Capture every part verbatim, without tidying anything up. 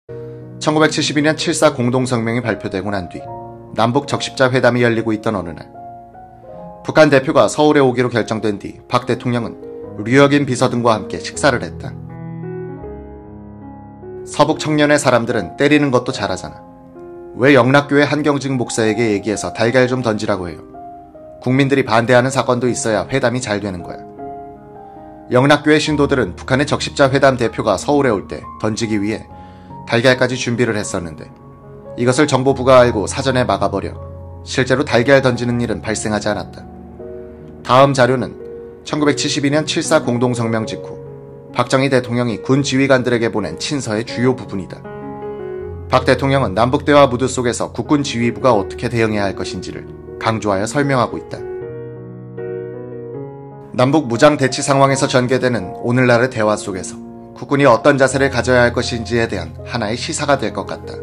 천구백칠십이 년 칠사 공동성명이 발표되고 난 뒤 남북 적십자 회담이 열리고 있던 어느 날, 북한 대표가 서울에 오기로 결정된 뒤 박 대통령은 류혁인 비서 등과 함께 식사를 했다. 서북 청년의 사람들은 때리는 것도 잘하잖아. 왜 영락교회 한경직 목사에게 얘기해서 달걀 좀 던지라고 해요. 국민들이 반대하는 사건도 있어야 회담이 잘 되는 거야. 영락교회 신도들은 북한의 적십자 회담 대표가 서울에 올 때 던지기 위해 달걀까지 준비를 했었는데 이것을 정보부가 알고 사전에 막아버려 실제로 달걀 던지는 일은 발생하지 않았다. 다음 자료는 천구백칠십이 년 칠사 공동성명 직후 박정희 대통령이 군 지휘관들에게 보낸 친서의 주요 부분이다. 박 대통령은 남북대화 무드 속에서 국군 지휘부가 어떻게 대응해야 할 것인지를 강조하여 설명하고 있다. 남북 무장 대치 상황에서 전개되는 오늘날의 대화 속에서 국군이 어떤 자세를 가져야 할 것인지에 대한 하나의 시사가 될 것 같다.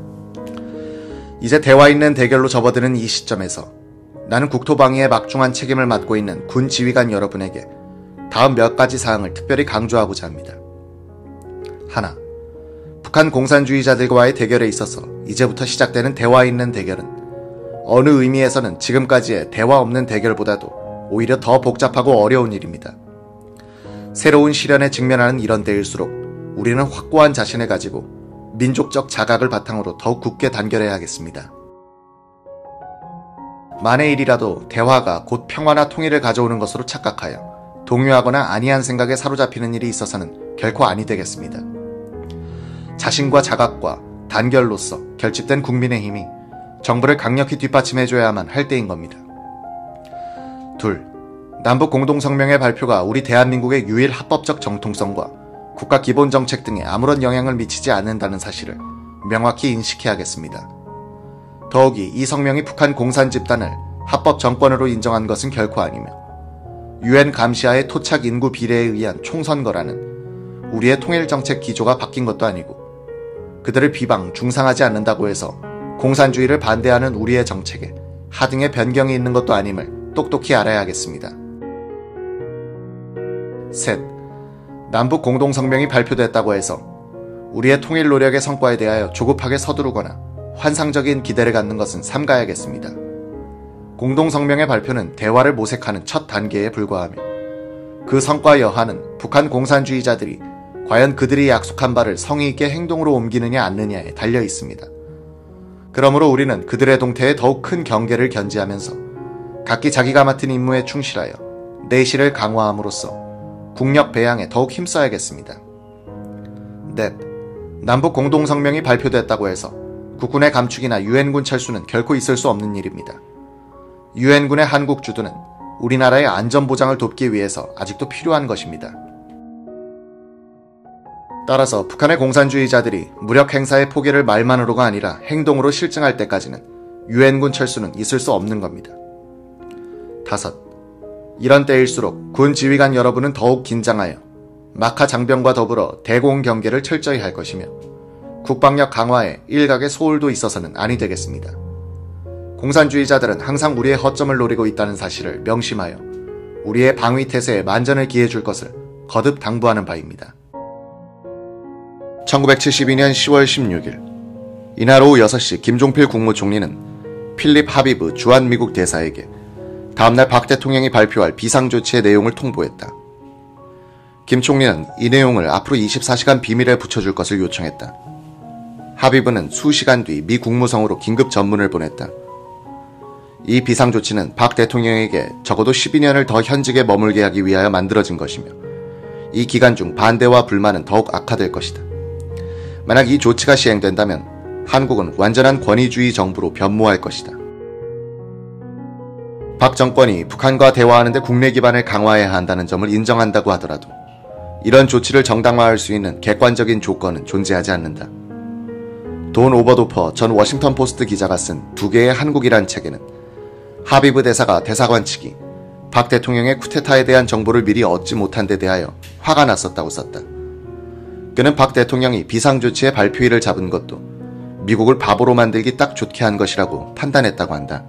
이제 대화 있는 대결로 접어드는 이 시점에서 나는 국토방위에 막중한 책임을 맡고 있는 군 지휘관 여러분에게 다음 몇 가지 사항을 특별히 강조하고자 합니다. 하나, 북한 공산주의자들과의 대결에 있어서 이제부터 시작되는 대화 있는 대결은 어느 의미에서는 지금까지의 대화 없는 대결보다도 오히려 더 복잡하고 어려운 일입니다. 새로운 시련에 직면하는 이런 때일수록 우리는 확고한 자신을 가지고 민족적 자각을 바탕으로 더욱 굳게 단결해야 하겠습니다. 만의 일이라도 대화가 곧 평화나 통일을 가져오는 것으로 착각하여 동요하거나 아니한 생각에 사로잡히는 일이 있어서는 결코 아니 되겠습니다. 자신과 자각과 단결로서 결집된 국민의 힘이 정부를 강력히 뒷받침해줘야만 할 때인 겁니다. 둘, 남북 공동성명의 발표가 우리 대한민국의 유일 합법적 정통성과 국가 기본정책 등에 아무런 영향을 미치지 않는다는 사실을 명확히 인식해야겠습니다. 더욱이 이 성명이 북한 공산 집단을 합법 정권으로 인정한 것은 결코 아니며 유엔 감시하의 토착 인구 비례에 의한 총선거라는 우리의 통일정책 기조가 바뀐 것도 아니고 그들을 비방, 중상하지 않는다고 해서 공산주의를 반대하는 우리의 정책에 하등의 변경이 있는 것도 아님을 똑똑히 알아야 하겠습니다. 셋, 남북 공동성명이 발표됐다고 해서 우리의 통일 노력의 성과에 대하여 조급하게 서두르거나 환상적인 기대를 갖는 것은 삼가야겠습니다. 공동성명의 발표는 대화를 모색하는 첫 단계에 불과하며 그 성과 여하는 북한 공산주의자들이 과연 그들이 약속한 바를 성의 있게 행동으로 옮기느냐 않느냐에 달려 있습니다. 그러므로 우리는 그들의 동태에 더욱 큰 경계를 견지하면서 각기 자기가 맡은 임무에 충실하여 내실을 강화함으로써 국력 배양에 더욱 힘써야겠습니다. 넷, 남북 공동성명이 발표됐다고 해서 국군의 감축이나 유엔군 철수는 결코 있을 수 없는 일입니다. 유엔군의 한국 주둔은 우리나라의 안전보장을 돕기 위해서 아직도 필요한 것입니다. 따라서 북한의 공산주의자들이 무력 행사의 포기를 말만으로가 아니라 행동으로 실증할 때까지는 유엔군 철수는 있을 수 없는 겁니다. 다섯, 이런 때일수록 군 지휘관 여러분은 더욱 긴장하여 막하 장병과 더불어 대공 경계를 철저히 할 것이며 국방력 강화에 일각의 소홀도 있어서는 아니 되겠습니다. 공산주의자들은 항상 우리의 허점을 노리고 있다는 사실을 명심하여 우리의 방위 태세에 만전을 기해줄 것을 거듭 당부하는 바입니다. 천구백칠십이 년 시월 십육일 이날 오후 여섯 시 김종필 국무총리는 필립 하비브 주한미국 대사에게 다음날 박 대통령이 발표할 비상조치의 내용을 통보했다. 김 총리는 이 내용을 앞으로 이십사 시간 비밀에 붙여줄 것을 요청했다. 하비브는 수시간 뒤 미 국무성으로 긴급 전문을 보냈다. 이 비상조치는 박 대통령에게 적어도 십이 년을 더 현직에 머물게 하기 위하여 만들어진 것이며 이 기간 중 반대와 불만은 더욱 악화될 것이다. 만약 이 조치가 시행된다면 한국은 완전한 권위주의 정부로 변모할 것이다. 박 정권이 북한과 대화하는데 국내 기반을 강화해야 한다는 점을 인정한다고 하더라도 이런 조치를 정당화할 수 있는 객관적인 조건은 존재하지 않는다. 돈 오버도퍼 전 워싱턴 포스트 기자가 쓴 두 개의 한국이란 책에는 하비브 대사가 대사관 측이 박 대통령의 쿠데타에 대한 정보를 미리 얻지 못한 데 대하여 화가 났었다고 썼다. 그는 박 대통령이 비상조치의 발표일을 잡은 것도 미국을 바보로 만들기 딱 좋게 한 것이라고 판단했다고 한다.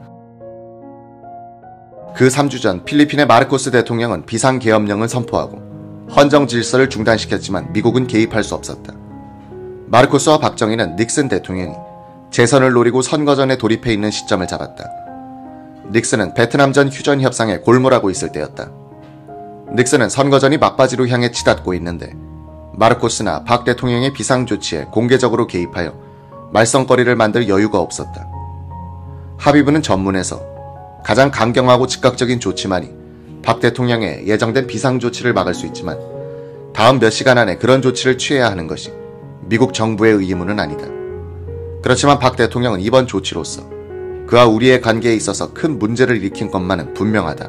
그 삼 주 전 필리핀의 마르코스 대통령은 비상계엄령을 선포하고 헌정 질서를 중단시켰지만 미국은 개입할 수 없었다. 마르코스와 박정희는 닉슨 대통령이 재선을 노리고 선거전에 돌입해 있는 시점을 잡았다. 닉슨은 베트남전 휴전 협상에 골몰하고 있을 때였다. 닉슨은 선거전이 막바지로 향해 치닫고 있는데 마르코스나 박 대통령의 비상조치에 공개적으로 개입하여 말썽거리를 만들 여유가 없었다. 하비브는 전문에서 가장 강경하고 즉각적인 조치만이 박 대통령의 예정된 비상조치를 막을 수 있지만 다음 몇 시간 안에 그런 조치를 취해야 하는 것이 미국 정부의 의무는 아니다. 그렇지만 박 대통령은 이번 조치로서 그와 우리의 관계에 있어서 큰 문제를 일으킨 것만은 분명하다.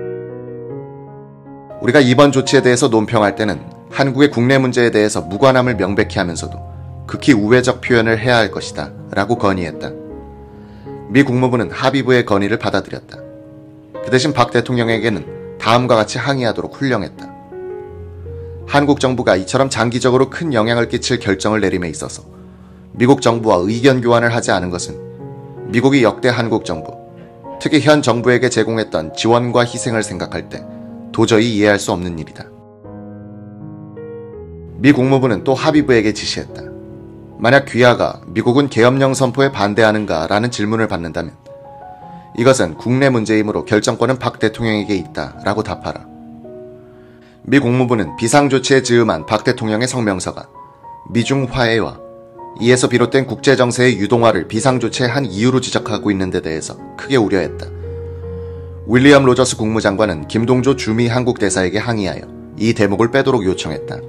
우리가 이번 조치에 대해서 논평할 때는 한국의 국내 문제에 대해서 무관함을 명백히 하면서도 극히 우회적 표현을 해야 할 것이다 라고 건의했다. 미 국무부는 하비브의 건의를 받아들였다. 그 대신 박 대통령에게는 다음과 같이 항의하도록 훈령했다. 한국 정부가 이처럼 장기적으로 큰 영향을 끼칠 결정을 내림에 있어서 미국 정부와 의견 교환을 하지 않은 것은 미국이 역대 한국 정부, 특히 현 정부에게 제공했던 지원과 희생을 생각할 때 도저히 이해할 수 없는 일이다. 미 국무부는 또 하비브에게 지시했다. 만약 귀하가 미국은 계엄령 선포에 반대하는가 라는 질문을 받는다면 이것은 국내 문제이므로 결정권은 박 대통령에게 있다 라고 답하라. 미 국무부는 비상조치에 즈음한 박 대통령의 성명서가 미중 화해와 이에서 비롯된 국제정세의 유동화를 비상조치의 한 이유로 지적하고 있는 데 대해서 크게 우려했다. 윌리엄 로저스 국무장관은 김동조 주미 한국 대사에게 항의하여 이 대목을 빼도록 요청했다.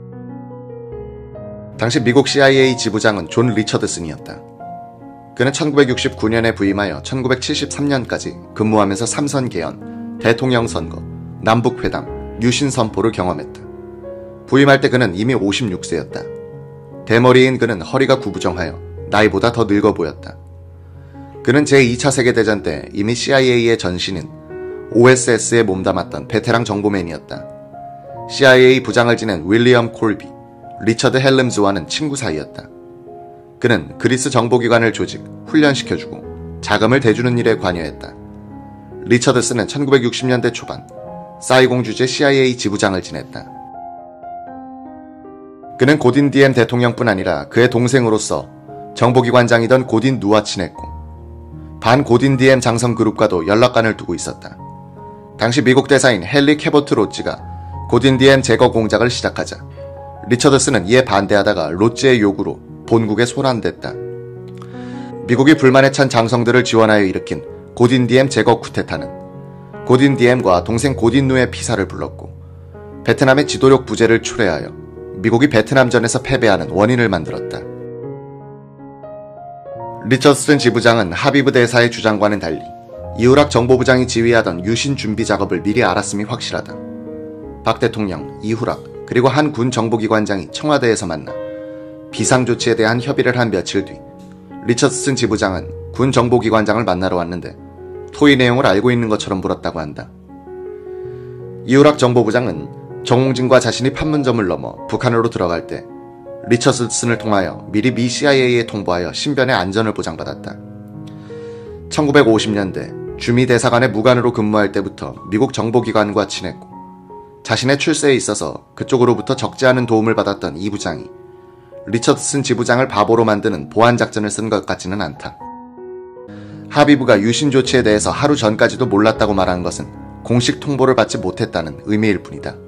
당시 미국 씨아이에이 지부장은 존 리처드슨이었다. 그는 천구백육십구 년에 부임하여 천구백칠십삼 년까지 근무하면서 삼선 개헌, 대통령 선거, 남북회담, 유신 선포를 경험했다. 부임할 때 그는 이미 오십육 세였다. 대머리인 그는 허리가 구부정하여 나이보다 더 늙어 보였다. 그는 제이 차 세계대전 때 이미 씨아이에이의 전신인 오에스에스에 몸담았던 베테랑 정보맨이었다. 씨아이에이 부장을 지낸 윌리엄 콜비, 리처드 헬름즈와는 친구 사이였다. 그는 그리스 정보기관을 조직, 훈련시켜주고 자금을 대주는 일에 관여했다. 리처드슨은 천구백육십 년대 초반 사이공 주재 씨아이에이 지부장을 지냈다. 그는 고딘 디엠 대통령뿐 아니라 그의 동생으로서 정보기관장이던 고딘 누와 친했고 반 고딘 디엠 장성 그룹과도 연락관을 두고 있었다. 당시 미국 대사인 헨리 캐보트 로츠가 고딘 디엠 제거 공작을 시작하자 리처드슨은 이에 반대하다가 로츠의 요구로 본국에 소란됐다. 미국이 불만에 찬 장성들을 지원하여 일으킨 고딘 디엠 제거 쿠데타는 고딘 디엠과 동생 고딘 누의 피사를 불렀고 베트남의 지도력 부재를 초래하여 미국이 베트남전에서 패배하는 원인을 만들었다. 리처드슨 지부장은 하비브 대사의 주장과는 달리 이후락 정보부장이 지휘하던 유신 준비 작업을 미리 알았음이 확실하다. 박 대통령, 이후락, 그리고 한 군 정보기관장이 청와대에서 만나 비상조치에 대한 협의를 한 며칠 뒤 리처드슨 지부장은 군 정보기관장을 만나러 왔는데 토의 내용을 알고 있는 것처럼 물었다고 한다. 이후락 정보부장은 정홍진과 자신이 판문점을 넘어 북한으로 들어갈 때 리처드슨을 통하여 미리 미 씨아이에이에 통보하여 신변의 안전을 보장받았다. 천구백오십 년대 주미 대사관의 무관으로 근무할 때부터 미국 정보기관과 친했고 자신의 출세에 있어서 그쪽으로부터 적지 않은 도움을 받았던 이 부장이 리처드슨 지부장을 바보로 만드는 보안작전을 쓴 것 같지는 않다. 하비브가 유신 조치에 대해서 하루 전까지도 몰랐다고 말한 것은 공식 통보를 받지 못했다는 의미일 뿐이다.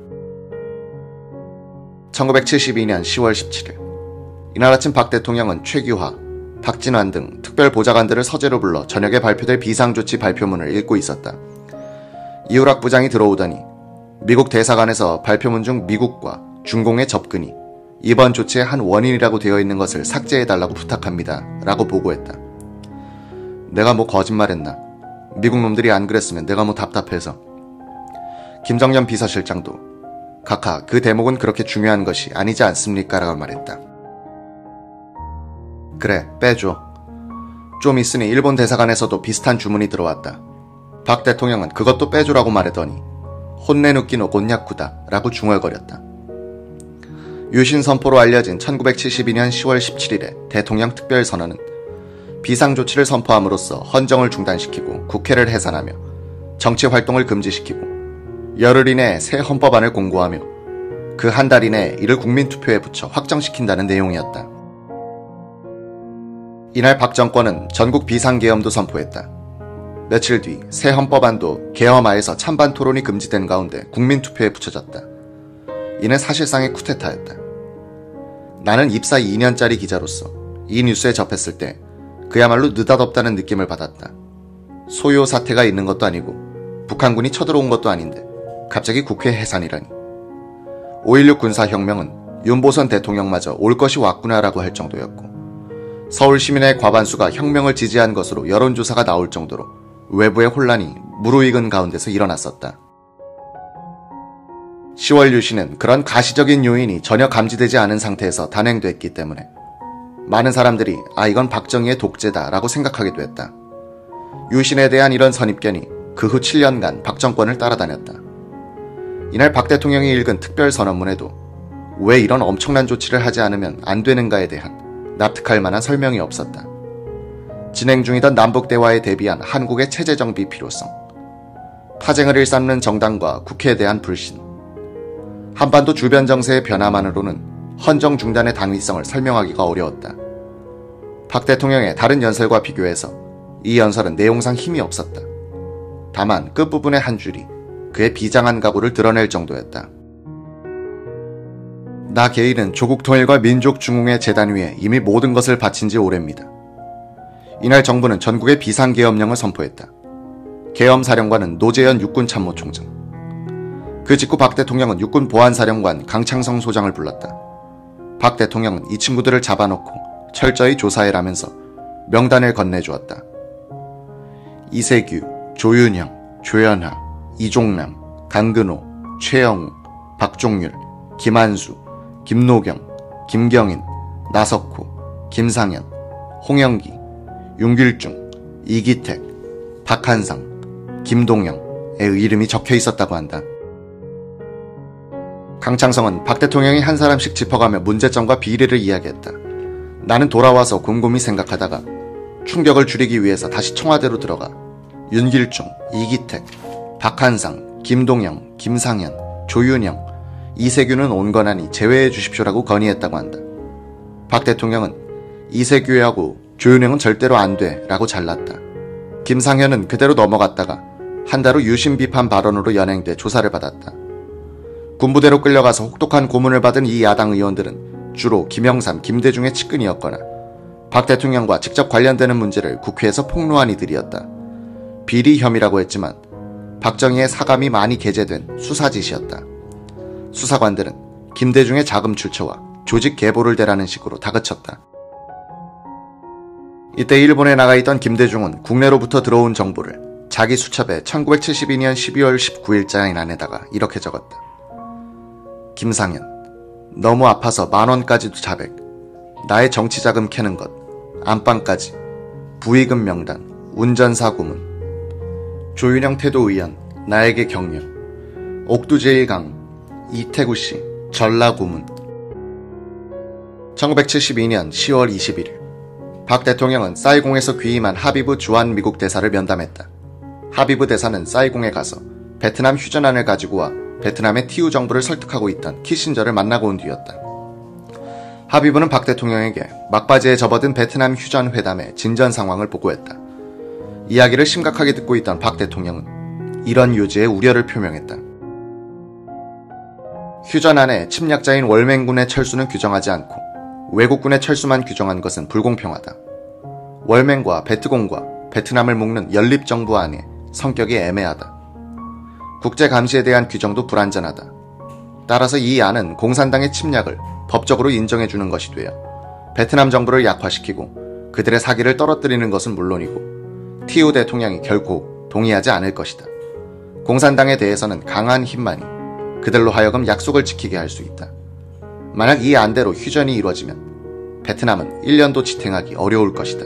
천구백칠십이 년 시월 십칠일 이날 아침 박 대통령은 최규하, 박진환 등 특별 보좌관들을 서재로 불러 저녁에 발표될 비상조치 발표문을 읽고 있었다. 이후락 부장이 들어오더니 미국 대사관에서 발표문 중 미국과 중공의 접근이 이번 조치의 한 원인이라고 되어 있는 것을 삭제해달라고 부탁합니다 라고 보고했다. 내가 뭐 거짓말했나? 미국 놈들이 안 그랬으면 내가 뭐 답답해서. 김정년 비서실장도 각하 그 대목은 그렇게 중요한 것이 아니지 않습니까? 라고 말했다. 그래, 빼줘. 좀 있으니 일본 대사관에서도 비슷한 주문이 들어왔다. 박 대통령은 그것도 빼주라고 말하더니 혼내누끼노 곤야쿠다 라고 중얼거렸다. 유신 선포로 알려진 천구백칠십이 년 시월 십칠일에 대통령 특별선언은 비상조치를 선포함으로써 헌정을 중단시키고 국회를 해산하며 정치활동을 금지시키고 열흘 이내에 새 헌법안을 공고하며 그 한 달 이내에 이를 국민투표에 붙여 확정시킨다는 내용이었다. 이날 박 정권은 전국 비상계엄도 선포했다. 며칠 뒤 새 헌법안도 계엄하에서 찬반 토론이 금지된 가운데 국민투표에 붙여졌다. 이는 사실상의 쿠데타였다. 나는 입사 이 년짜리 기자로서 이 뉴스에 접했을 때 그야말로 느닷없다는 느낌을 받았다. 소요 사태가 있는 것도 아니고 북한군이 쳐들어온 것도 아닌데 갑자기 국회 해산이라니. 오일육 군사혁명은 윤보선 대통령마저 올 것이 왔구나라고 할 정도였고, 서울 시민의 과반수가 혁명을 지지한 것으로 여론조사가 나올 정도로 외부의 혼란이 무르익은 가운데서 일어났었다. 시월 유신은 그런 가시적인 요인이 전혀 감지되지 않은 상태에서 단행됐기 때문에 많은 사람들이 아 이건 박정희의 독재다 라고 생각하기도 했다. 유신에 대한 이런 선입견이 그 후 칠 년간 박 정권을 따라다녔다. 이날 박 대통령이 읽은 특별선언문에도 왜 이런 엄청난 조치를 하지 않으면 안 되는가에 대한 납득할 만한 설명이 없었다. 진행 중이던 남북대화에 대비한 한국의 체제정비 필요성, 파쟁을 일삼는 정당과 국회에 대한 불신, 한반도 주변 정세의 변화만으로는 헌정 중단의 당위성을 설명하기가 어려웠다. 박 대통령의 다른 연설과 비교해서 이 연설은 내용상 힘이 없었다. 다만 끝부분의 한 줄이 그의 비장한 각오를 드러낼 정도였다. 나 개인은 조국 통일과 민족 중흥의 재단 위에 이미 모든 것을 바친 지 오래입니다. 이날 정부는 전국의 비상계엄령을 선포했다. 계엄사령관은 노재현 육군참모총장. 그 직후 박 대통령은 육군보안사령관 강창성 소장을 불렀다. 박 대통령은 이 친구들을 잡아놓고 철저히 조사해라면서 명단을 건네주었다. 이세규, 조윤형, 조연하, 이종남, 강근호, 최영우, 박종률, 김한수, 김노경, 김경인, 나석호, 김상현, 홍영기, 윤길중, 이기택, 박한상, 김동영의 이름이 적혀 있었다고 한다. 강창성은 박 대통령이 한 사람씩 짚어가며 문제점과 비리를 이야기했다. 나는 돌아와서 곰곰이 생각하다가 충격을 줄이기 위해서 다시 청와대로 들어가 윤길중, 이기택, 박한상, 김동영, 김상현, 조윤영, 이세규는 온건하니 제외해 주십시오라고 건의했다고 한다. 박 대통령은 이세규하고 조윤영은 절대로 안 돼 라고 잘랐다. 김상현은 그대로 넘어갔다가 한 달 후 유신 비판 발언으로 연행돼 조사를 받았다. 군부대로 끌려가서 혹독한 고문을 받은 이 야당 의원들은 주로 김영삼, 김대중의 측근이었거나 박 대통령과 직접 관련되는 문제를 국회에서 폭로한 이들이었다. 비리 혐의라고 했지만 박정희의 사감이 많이 게재된 수사짓이었다. 수사관들은 김대중의 자금 출처와 조직 계보를 대라는 식으로 다그쳤다. 이때 일본에 나가 있던 김대중은 국내로부터 들어온 정보를 자기 수첩에 천구백칠십이 년 십이월 십구일자인 안에다가 이렇게 적었다. 김상현, 너무 아파서 만원까지도 자백, 나의 정치자금 캐는 것, 안방까지, 부의금 명단, 운전사 고문, 조윤영 태도의원, 나에게 격려, 옥두제일강, 이태구씨, 전라고문. 천구백칠십이 년 시월 이십일일 박 대통령은 사이공에서 귀임한 하비브 주한 미국 대사를 면담했다. 하비브 대사는 사이공에 가서 베트남 휴전안을 가지고 와 베트남의 티우 정부를 설득하고 있던 키신저를 만나고 온 뒤였다. 하비브는 박 대통령에게 막바지에 접어든 베트남 휴전 회담의 진전 상황을 보고했다. 이야기를 심각하게 듣고 있던 박 대통령은 이런 요지에 우려를 표명했다. 휴전안에 침략자인 월맹군의 철수는 규정하지 않고 외국군의 철수만 규정한 것은 불공평하다. 월맹과 베트공과 베트남을 묶는 연립정부안의 성격이 애매하다. 국제감시에 대한 규정도 불완전하다. 따라서 이 안은 공산당의 침략을 법적으로 인정해주는 것이 되어 베트남 정부를 약화시키고 그들의 사기를 떨어뜨리는 것은 물론이고 티우 대통령이 결코 동의하지 않을 것이다. 공산당에 대해서는 강한 힘만이 그들로 하여금 약속을 지키게 할 수 있다. 만약 이 안대로 휴전이 이루어지면 베트남은 일 년도 지탱하기 어려울 것이다.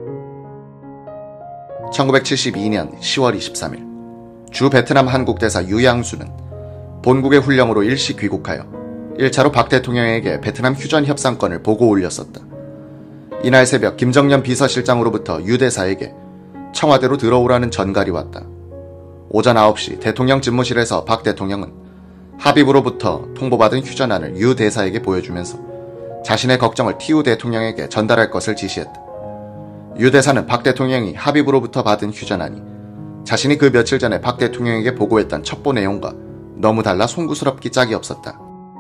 천구백칠십이 년 시월 이십삼일 주 베트남 한국대사 유양수는 본국의 훈령으로 일시 귀국하여 일 차로 박 대통령에게 베트남 휴전 협상권을 보고 올렸었다. 이날 새벽 김정년 비서실장으로부터 유 대사에게 청와대로 들어오라는 전갈이 왔다. 오전 아홉 시 대통령 집무실에서 박 대통령은 하비브로부터 통보받은 휴전안을 유 대사에게 보여주면서 자신의 걱정을 티우 대통령에게 전달할 것을 지시했다. 유 대사는 박 대통령이 합의부로부터 받은 휴전안이 자신이 그 며칠 전에 박 대통령에게 보고했던 첩보 내용과 너무 달라 송구스럽기 짝이 없었다.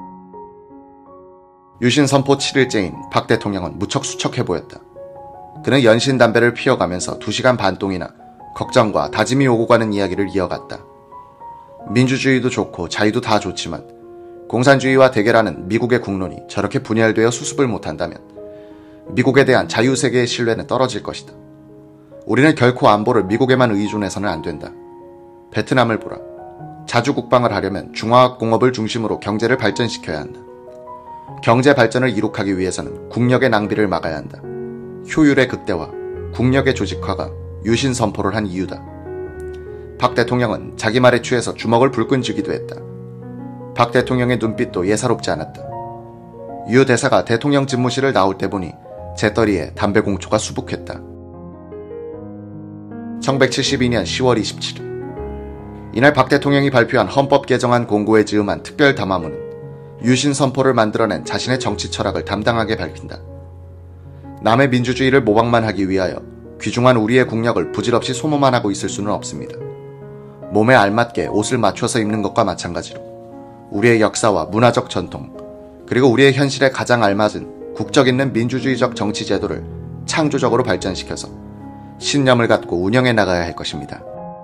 유신 선포 칠 일째인 박 대통령은 무척 수척해 보였다. 그는 연신 담배를 피워가면서 두 시간 반 동이나 걱정과 다짐이 오고 가는 이야기를 이어갔다. 민주주의도 좋고 자유도 다 좋지만 공산주의와 대결하는 미국의 국론이 저렇게 분열되어 수습을 못한다면 미국에 대한 자유세계의 신뢰는 떨어질 것이다. 우리는 결코 안보를 미국에만 의존해서는 안 된다. 베트남을 보라. 자주 국방을 하려면 중화학공업을 중심으로 경제를 발전시켜야 한다. 경제 발전을 이룩하기 위해서는 국력의 낭비를 막아야 한다. 효율의 극대화, 국력의 조직화가 유신 선포를 한 이유다. 박 대통령은 자기 말에 취해서 주먹을 불끈 쥐기도 했다. 박 대통령의 눈빛도 예사롭지 않았다. 유 대사가 대통령 집무실을 나올 때 보니 재떨이에 담배 공초가 수북했다. 천백칠십이 년 시월 이십칠일 이날 박 대통령이 발표한 헌법 개정안 공고에 즈음한 특별 담화문은 유신 선포를 만들어낸 자신의 정치 철학을 담당하게 밝힌다. 남의 민주주의를 모방만 하기 위하여 귀중한 우리의 국력을 부질없이 소모만 하고 있을 수는 없습니다. 몸에 알맞게 옷을 맞춰서 입는 것과 마찬가지로 우리의 역사와 문화적 전통, 그리고 우리의 현실에 가장 알맞은 국적 있는 민주주의적 정치 제도를 창조적으로 발전시켜서 신념을 갖고 운영해 나가야 할 것입니다.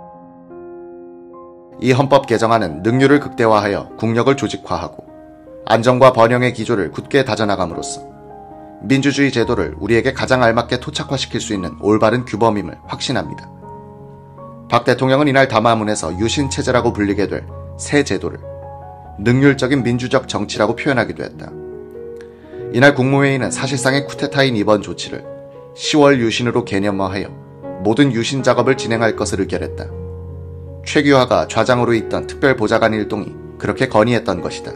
이 헌법 개정안은 능률을 극대화하여 국력을 조직화하고 안정과 번영의 기조를 굳게 다져나감으로써 민주주의 제도를 우리에게 가장 알맞게 토착화시킬 수 있는 올바른 규범임을 확신합니다. 박 대통령은 이날 담화문에서 유신체제라고 불리게 될 새 제도를 능률적인 민주적 정치라고 표현하기도 했다. 이날 국무회의는 사실상의 쿠데타인 이번 조치를 시월 유신으로 개념화하여 모든 유신 작업을 진행할 것을 의결했다. 최규하가 좌장으로 있던 특별보좌관 일동이 그렇게 건의했던 것이다.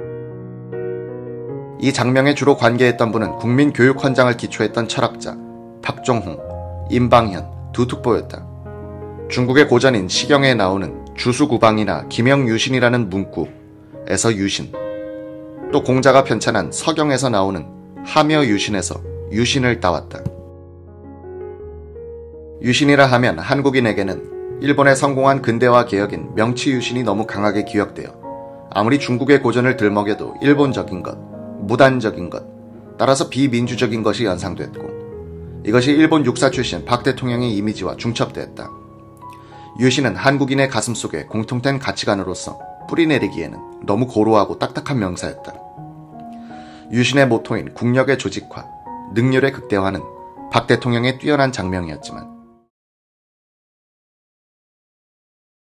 이 장명에 주로 관계했던 분은 국민교육헌장을 기초했던 철학자 박종홍, 임방현 두 특보였다. 중국의 고전인 시경에 나오는 주수구방이나 김영유신이라는 문구에서 유신, 또 공자가 편찬한 서경에서 나오는 하며유신에서 유신을 따왔다. 유신이라 하면 한국인에게는 일본의 성공한 근대화 개혁인 명치유신이 너무 강하게 기억되어 아무리 중국의 고전을 들먹여도 일본적인 것, 무단적인 것, 따라서 비민주적인 것이 연상됐고 이것이 일본 육사 출신 박 대통령의 이미지와 중첩되었다. 유신은 한국인의 가슴속에 공통된 가치관으로서 뿌리내리기에는 너무 고루하고 딱딱한 명사였다. 유신의 모토인 국력의 조직화, 능률의 극대화는 박 대통령의 뛰어난 장명이었지만